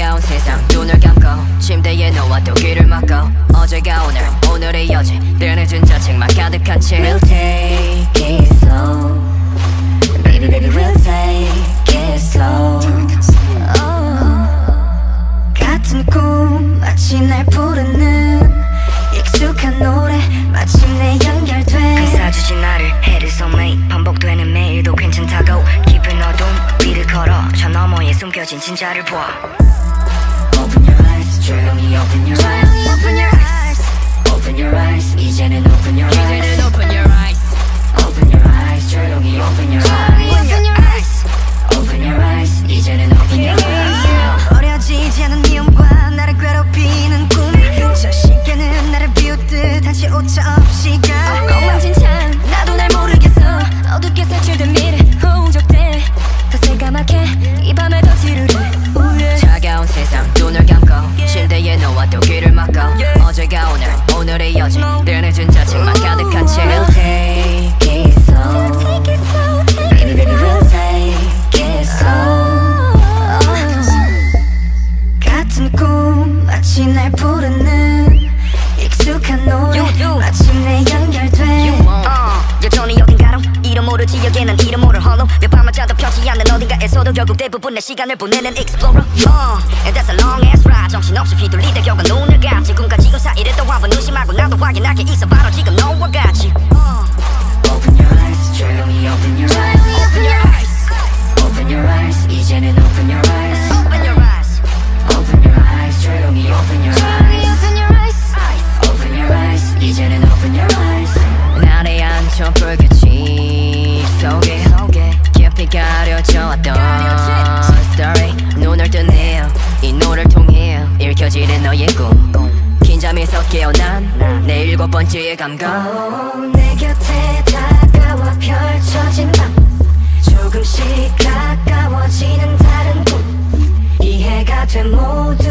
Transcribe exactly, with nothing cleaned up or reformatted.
차가운 세상 눈을 감고 침대에 누워 또 귀를 막고 어제가 오늘 오늘의 여지 늘 늦은 자책만 가득한 채 We'll take it slow Baby baby we'll take it slow oh. 같은 꿈 마치 날 부르는 익숙한 노래 마침내 연결돼 감싸주지 나를 해를 섬에 반복되는 매일도 괜찮다고 깊은 어둠 위를 걸어 저 너머에 숨겨진 진짜를 봐 Open your eyes 조용히 open your eyes Open your eyes Open your eyes 이제는 open your eyes 이제는 open your eyes Open your eyes 조용히 open your eyes Open your eyes Open your eyes 이제는 open your eyes 어려지지 않은 미움과 나를 괴롭히는 꿈 저 시계는 나를 비웃듯 한치 오차 없이 가 엉망진창 나도 날 모르겠어 어둡게 색칠된 미래 홍적돼 더 새까맣게 이 밤에 더 지루해 우울해 차가운 세상 눈을 감고 침대에 누워 또 귀를 막고 어제가 오늘 오늘의 여지 늘 늦은 자책만 가득한 채 We'll take it slow Baby baby we'll take it slow 같은 꿈 마치 날 부르는 익숙한 노래 마침내 연결돼 uh, 여전히 어딘가로 이름 모를 지역에는 이름 모를 홀로 몇 밤을 자도 펴지 않는 어딘가에서도 결국 대부분 내 시간을 보내는 explorer uh, And that's a long ass ride 정신없이 휘둘리다 결국 눈을 감지 꿈과 지금 사이를 또 한번 의심하고 나도 확인하게 있어 바로 지금 너와 같이 uh. Open your eyes 조용히 open your eyes Open your eyes Open your eyes 이제는 open your eyes Open your eyes Open your eyes 조용히 open your eyes Open your eyes Open your eyes 이제는 open your eyes 날에 앉혀 불빛이 속에 깊이 가려져 왔던 story 눈을 뜨네요 이 노래를 통해 읽혀지는 너의 꿈 긴장에서 깨어난 내 일곱 번째의 감각 내 곁에 다가와 펼쳐진 밤 조금씩 가까워지는 다른 꿈 이해가 된 모든